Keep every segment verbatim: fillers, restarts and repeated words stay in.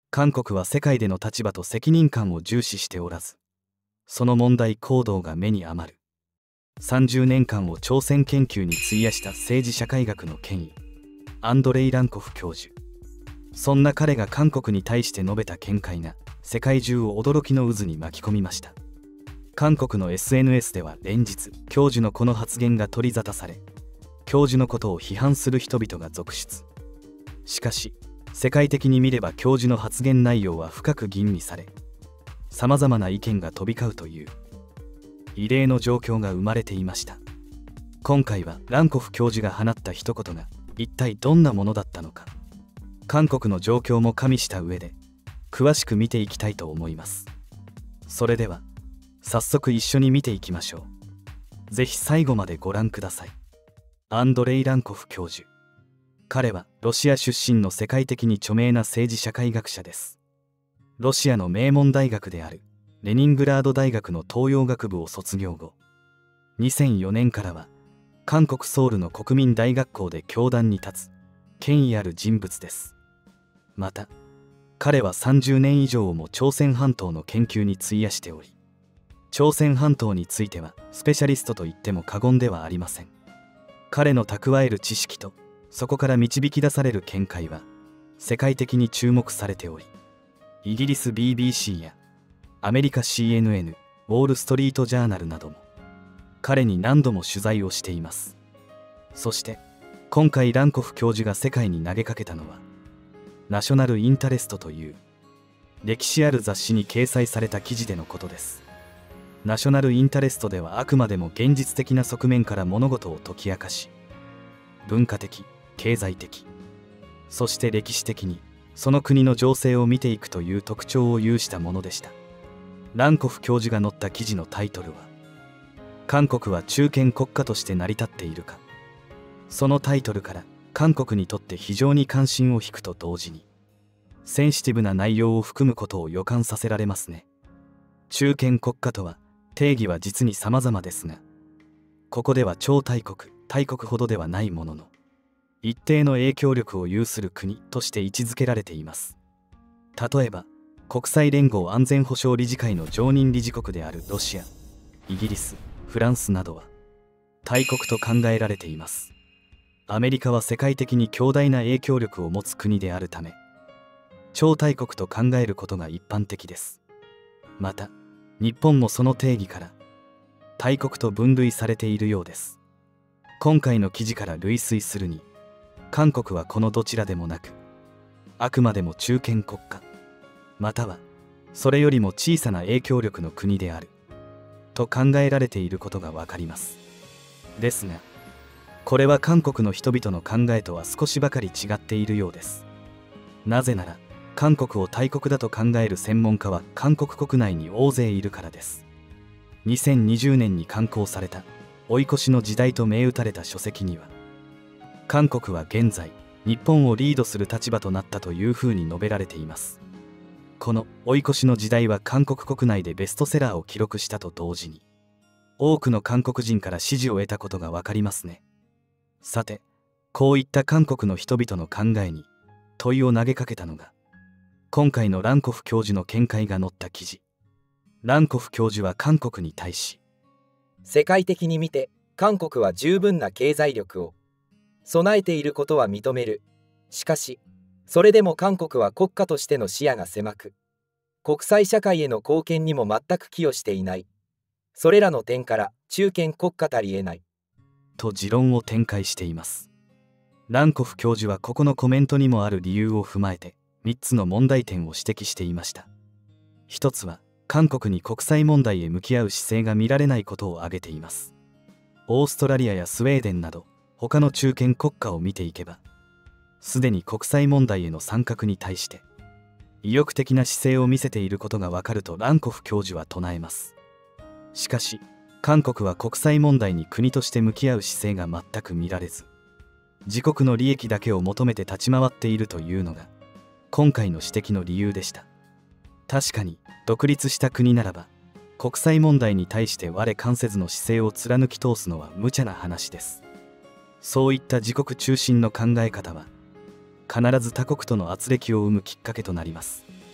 韓国は世界での立場と責任感を重視しておらず、その問題行動が目に余る。さんじゅうねんかんを朝鮮研究に費やした政治社会学の権威、アンドレイ・ランコフ教授。そんな彼が韓国に対して述べた見解が世界中を驚きの渦に巻き込みました。韓国の エスエヌエス では連日、教授のこの発言が取り沙汰され、教授のことを批判する人々が続出。しかし、世界的に見れば教授の発言内容は深く吟味され、さまざまな意見が飛び交うという異例の状況が生まれていました。今回はランコフ教授が放った一言が一体どんなものだったのか、韓国の状況も加味した上で詳しく見ていきたいと思います。それでは早速一緒に見ていきましょう。ぜひ最後までご覧ください。アンドレイ・ランコフ教授。彼はロシア出身の世界的に著名な政治社会学者です。ロシアの名門大学であるレニングラード大学の東洋学部を卒業後、にせんよねんからは韓国ソウルの国民大学校で教壇に立つ権威ある人物です。また、彼はさんじゅうねん以上も朝鮮半島の研究に費やしており、朝鮮半島についてはスペシャリストと言っても過言ではありません。彼の蓄える知識とそこから導き出される見解は世界的に注目されており、イギリス ビービーシー やアメリカ シーエヌエヌ、ウォール・ストリート・ジャーナルなども彼に何度も取材をしています。そして今回ランコフ教授が世界に投げかけたのはナショナル・インタレストという歴史ある雑誌に掲載された記事でのことです。ナショナル・インタレストではあくまでも現実的な側面から物事を解き明かし、文化的、経済的、そして歴史的にその国の情勢を見ていくという特徴を有したものでした。ランコフ教授が載った記事のタイトルは「韓国は中堅国家として成り立っているか」。そのタイトルから韓国にとって非常に関心を引くと同時にセンシティブな内容を含むことを予感させられますね。中堅国家とは定義は実に様々ですが、ここでは超大国、大国ほどではないものの一定の影響力を有する国として位置づけられています。例えば国際連合安全保障理事会の常任理事国であるロシア、イギリス、フランスなどは大国と考えられています。アメリカは世界的に強大な影響力を持つ国であるため、超大国と考えることが一般的です。また日本もその定義から大国と分類されているようです。今回の記事から類推するに、韓国はこのどちらでもなく、あくまでも中堅国家、またはそれよりも小さな影響力の国であると考えられていることがわかります。ですが、これは韓国の人々の考えとは少しばかり違っているようです。なぜなら、韓国を大国だと考える専門家は韓国国内に大勢いるからです。にせんにじゅうねんに刊行された追い越しの時代と銘打たれた書籍には、韓国は現在日本をリードする立場となったというふうに述べられています。この追い越しの時代は韓国国内でベストセラーを記録したと同時に、多くの韓国人から支持を得たことがわかりますね。さて、こういった韓国の人々の考えに問いを投げかけたのが、今回のランコフ教授の見解が載った記事。ランコフ教授は韓国に対し、 世界的に見て韓国は十分な経済力を備えていることは認める。しかし、それでも韓国は国家としての視野が狭く、国際社会への貢献にも全く寄与していない。それらの点から中堅国家たりえない。 と持論を展開しています。ランコフ教授はここのコメントにもある理由を踏まえて、みっつの問題点を指摘していました。ひとつは、韓国に国際問題へ向き合う姿勢が見られないことを挙げています。オーストラリアやスウェーデンなど、他の中堅国家を見ていけば、すでに国際問題への参画に対して意欲的な姿勢を見せていることがわかるとランコフ教授は唱えます。しかし、韓国は国際問題に国として向き合う姿勢が全く見られず、自国の利益だけを求めて立ち回っているというのが今回の指摘の理由でした。確かに独立した国ならば国際問題に対して我関せずの姿勢を貫き通すのは無茶な話です。そういった自国中心の考え方は必ず他国との軋轢を生むきっかけとなります。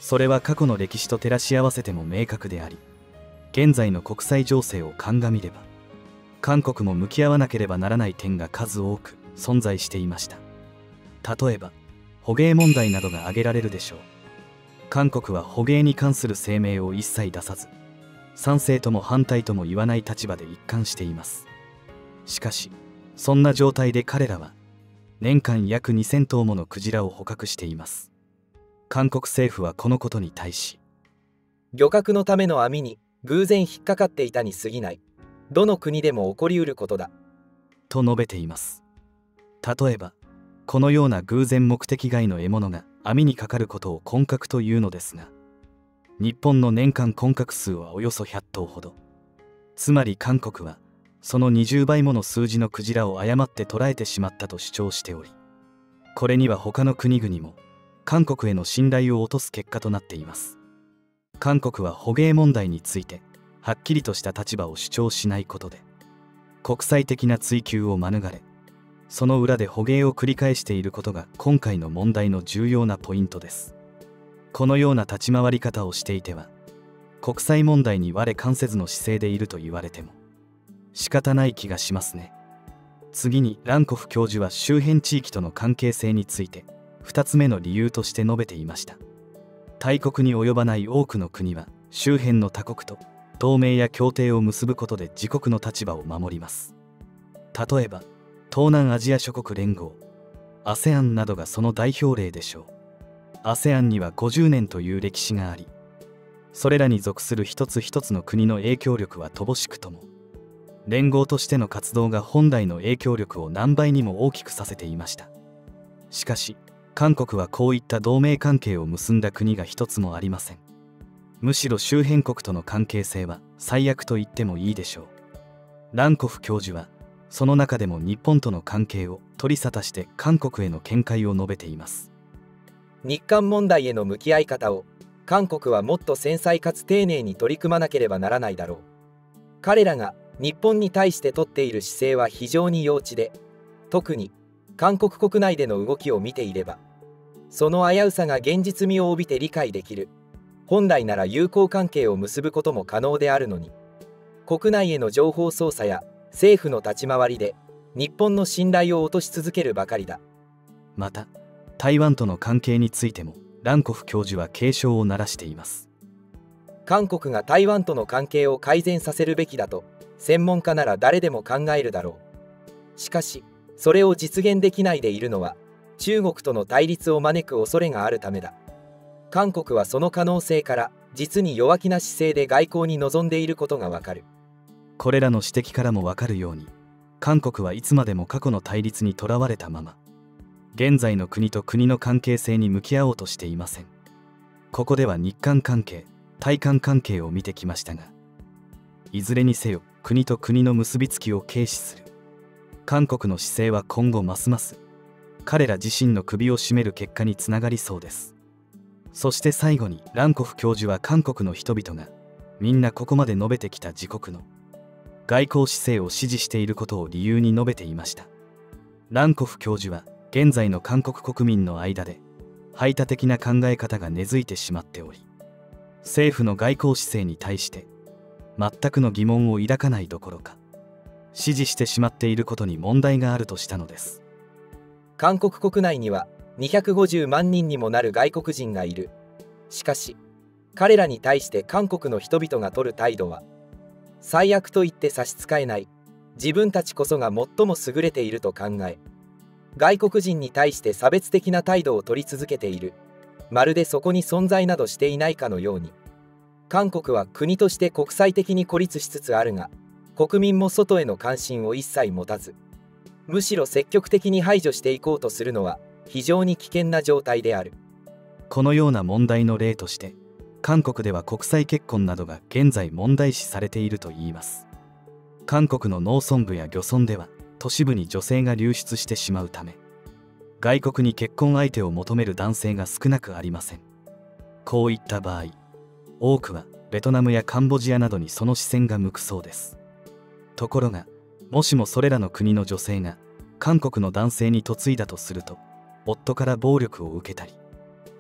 それは過去の歴史と照らし合わせても明確であり、現在の国際情勢を鑑みれば韓国も向き合わなければならない点が数多く存在していました。例えば捕鯨問題などが挙げられるでしょう。韓国は捕鯨に関する声明を一切出さず、賛成とも反対とも言わない立場で一貫しています。しかしそんな状態で彼らは年間約にせんとうものクジラを捕獲しています。韓国政府はこのことに対し、 漁獲のための網に偶然引っかかっていたに過ぎない。どの国でも起こりうることだ。 と述べています。例えば、このような偶然目的外の獲物が網にかかることを混獲というのですが、日本の年間混獲数はおよそひゃっとうほど。つまり韓国はそのにじゅうばいもの数字のクジラを誤って捕らえてしまったと主張しており、これには他の国々も韓国への信頼を落とす結果となっています。韓国は捕鯨問題についてはっきりとした立場を主張しないことで、国際的な追及を免れ、その裏で捕鯨を繰り返していることが今回の問題の重要なポイントです。このような立ち回り方をしていては、国際問題に我関せずの姿勢でいると言われても仕方ない気がしますね。次にランコフ教授は周辺地域との関係性についてふたつめの理由として述べていました。大国に及ばない多くの国は周辺の他国と同盟や協定を結ぶことで自国の立場を守ります。例えば東南アジア諸国連合 アセアン などがその代表例でしょう。 アセアン にはごじゅうねんという歴史があり、それらに属する一つ一つの国の影響力は乏しくとも、連合としての活動が本来の影響力を何倍にも大きくさせていました。しかし韓国はこういった同盟関係を結んだ国が一つもありません。むしろ周辺国との関係性は最悪と言ってもいいでしょう。ランコフ教授はその中でも日本との関係を取り沙汰して韓国への見解を述べています。 日韓問題への向き合い方を韓国はもっと繊細かつ丁寧に取り組まなければならないだろう。彼らが日本に対して取っている姿勢は非常に幼稚で、特に韓国国内での動きを見ていればその危うさが現実味を帯びて理解できる。本来なら友好関係を結ぶことも可能であるのに、国内への情報操作や政府の立ち回りで日本の信頼を落とし続けるばかりだ。 また台湾との関係についてもランコフ教授は警鐘を鳴らしています。 韓国が台湾との関係を改善させるべきだと専門家なら誰でも考えるだろう。しかしそれを実現できないでいるのは中国との対立を招く恐れがあるためだ。韓国はその可能性から実に弱気な姿勢で外交に臨んでいることがわかる。 これらの指摘からもわかるように、韓国はいつまでも過去の対立にとらわれたまま現在の国と国の関係性に向き合おうとしていません。ここでは日韓関係、対韓関係を見てきましたが、いずれにせよ国と国の結びつきを軽視する韓国の姿勢は今後ますます彼ら自身の首を絞める結果につながりそうです。そして最後にランコフ教授は韓国の人々がみんなここまで述べてきた自国の外交姿勢を支持していることを理由に述べていました。ランコフ教授は現在の韓国国民の間で排他的な考え方が根付いてしまっており、政府の外交姿勢に対して全くの疑問を抱かないどころか支持してしまっていることに問題があるとしたのです。 韓国国内にはにひゃくごじゅうまんにんにもなる外国人がいる。しかし彼らに対して韓国の人々が取る態度は最悪と言って差し支えない。自分たちこそが最も優れていると考え、外国人に対して差別的な態度を取り続けている。まるでそこに存在などしていないかのように。韓国は国として国際的に孤立しつつあるが、国民も外への関心を一切持たず、むしろ積極的に排除していこうとするのは非常に危険な状態である。 このような問題の例として、韓国では国際結婚などが現在問題視されているといいます。韓国の農村部や漁村では都市部に女性が流出してしまうため、外国に結婚相手を求める男性が少なくありません。こういった場合、多くはベトナムやカンボジアなどにその視線が向くそうです。ところが、もしもそれらの国の女性が韓国の男性に嫁いだとすると、夫から暴力を受けたり、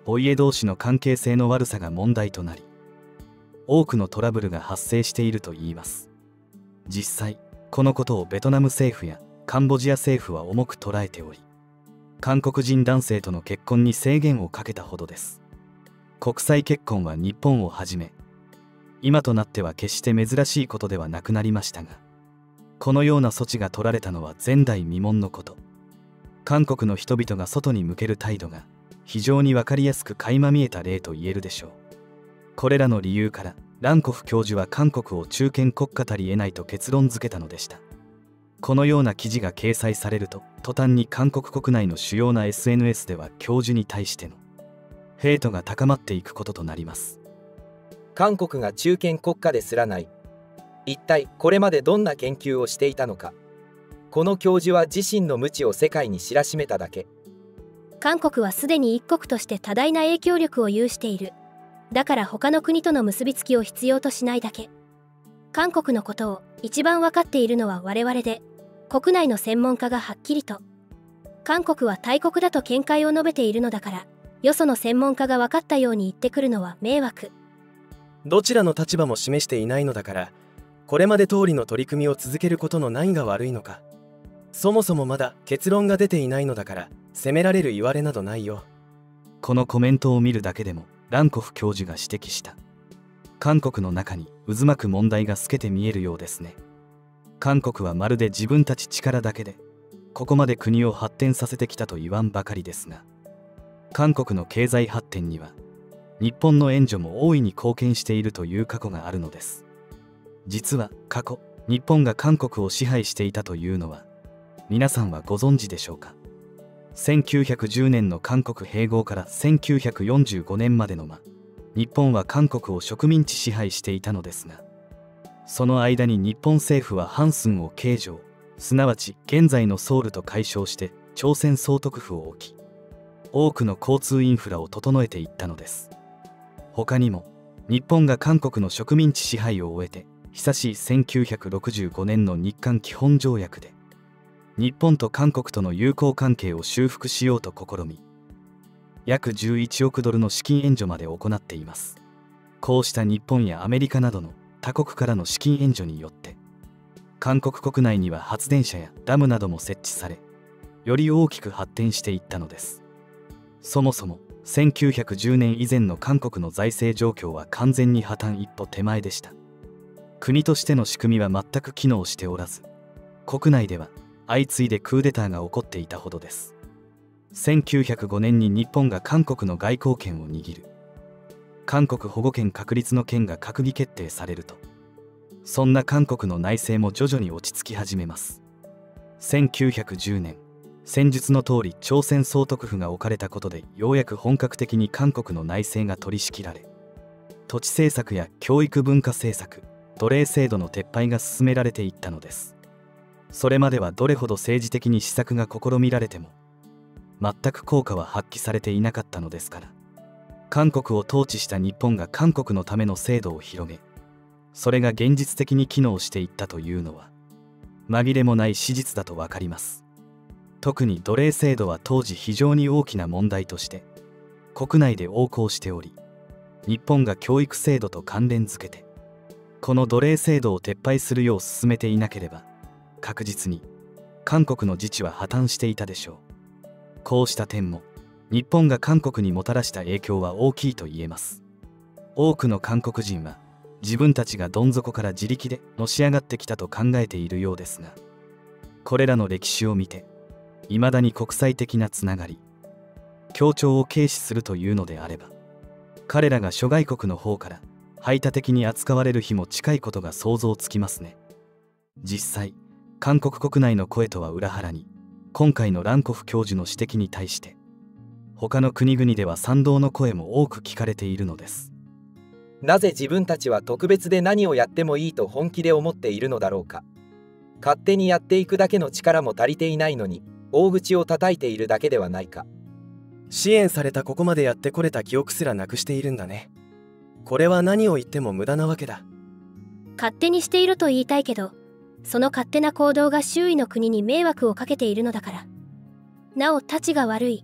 お家同士の関係性の悪さが問題となり、多くのトラブルが発生しているといいます。実際このことをベトナム政府やカンボジア政府は重く捉えており、韓国人男性との結婚に制限をかけたほどです。国際結婚は日本をはじめ今となっては決して珍しいことではなくなりましたが、このような措置が取られたのは前代未聞のこと。韓国の人々が外に向ける態度が非常に分かりやすく垣間見えた例と言えるでしょう。これらの理由からランコフ教授は韓国を中堅国家たり得ないと結論付けたのでした。このような記事が掲載されると、途端に韓国国内の主要な エスエヌエス では教授に対してのヘイトが高まっていくこととなります。 韓国が中堅国家ですらない。一体これまでどんな研究をしていたのか。この教授は自身の無知を世界に知らしめただけ。 韓国はすでに一国として多大な影響力を有している。だから他の国との結びつきを必要としないだけ。韓国のことを一番分かっているのは我々で、国内の専門家がはっきりと、韓国は大国だと見解を述べているのだから、よその専門家が分かったように言ってくるのは迷惑。 どちらの立場も示していないのだから、これまで通りの取り組みを続けることの何が悪いのか。そもそもまだ結論が出ていないのだから、責められる言われなどないよ。 このコメントを見るだけでもランコフ教授が指摘した韓国の中に渦巻く問題が透けて見えるようですね。韓国はまるで自分たち力だけでここまで国を発展させてきたと言わんばかりですが、韓国の経済発展には日本の援助も大いに貢献しているという過去があるのです。実は過去日本が韓国を支配していたというのは皆さんはご存知でしょうか。せんきゅうひゃくじゅうねんの韓国併合からせんきゅうひゃくよんじゅうごねんまでの間、日本は韓国を植民地支配していたのですが、その間に日本政府はハンスンを京城、すなわち現在のソウルと改称して朝鮮総督府を置き、多くの交通インフラを整えていったのです。他にも日本が韓国の植民地支配を終えて久しいせんきゅうひゃくろくじゅうごねんの日韓基本条約で日本と韓国との友好関係を修復しようと試み、約じゅういちおくドルの資金援助まで行っています。こうした日本やアメリカなどの他国からの資金援助によって韓国国内には発電車やダムなども設置され、より大きく発展していったのです。そもそもせんきゅうひゃくじゅうねん以前の韓国の財政状況は完全に破綻一歩手前でした。国としての仕組みは全く機能しておらず、国内では相次いでクーデターが起こっていたほどです。せんきゅうひゃくごねんに日本が韓国の外交権を握る韓国保護権確立の権が閣議決定されると、そんな韓国の内政も徐々に落ち着き始めます。せんきゅうひゃくじゅうねん、戦術の通り朝鮮総督府が置かれたことで、ようやく本格的に韓国の内政が取り仕切られ、土地政策や教育文化政策、奴隷制度の撤廃が進められていったのです。それまではどれほど政治的に施策が試みられても全く効果は発揮されていなかったのですから、韓国を統治した日本が韓国のための制度を広げ、それが現実的に機能していったというのは紛れもない史実だと分かります。特に奴隷制度は当時非常に大きな問題として国内で横行しており、日本が教育制度と関連づけてこの奴隷制度を撤廃するよう進めていなければ、確実に韓国の自治は破綻していたでしょう。こうした点も日本が韓国にもたらした影響は大きいと言えます。多くの韓国人は自分たちがどん底から自力でのし上がってきたと考えているようですが、これらの歴史を見ていまだに国際的なつながり、協調を軽視するというのであれば、彼らが諸外国の方から排他的に扱われる日も近いことが想像つきますね。実際韓国国内の声とは裏腹に、今回のランコフ教授の指摘に対して他の国々では賛同の声も多く聞かれているのです。 なぜ自分たちは特別で何をやってもいいと本気で思っているのだろうか。勝手にやっていくだけの力も足りていないのに大口を叩いているだけではないか。 支援されたここまでやってこれた記憶すらなくしているんだね。これは何を言っても無駄なわけだ。 勝手にしていると言いたいけど、その勝手な行動が周囲の国に迷惑をかけているのだから。なおたちが悪い。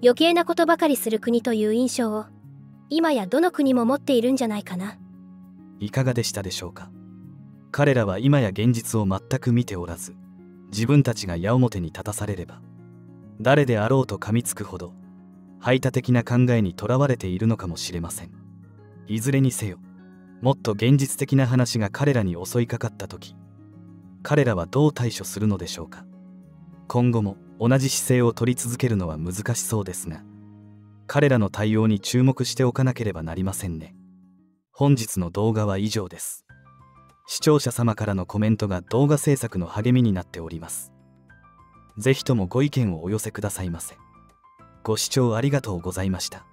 余計なことばかりする国という印象を今やどの国も持っているんじゃないかな。 いかがでしたでしょうか。彼らは今や現実を全く見ておらず、自分たちが矢面に立たされれば誰であろうと噛みつくほど排他的な考えにとらわれているのかもしれません。いずれにせよ、もっと現実的な話が彼らに襲いかかった時、彼らはどう対処するのでしょうか。今後も同じ姿勢を取り続けるのは難しそうですが、彼らの対応に注目しておかなければなりませんね。本日の動画は以上です。視聴者様からのコメントが動画制作の励みになっております。ぜひともご意見をお寄せくださいませ。ご視聴ありがとうございました。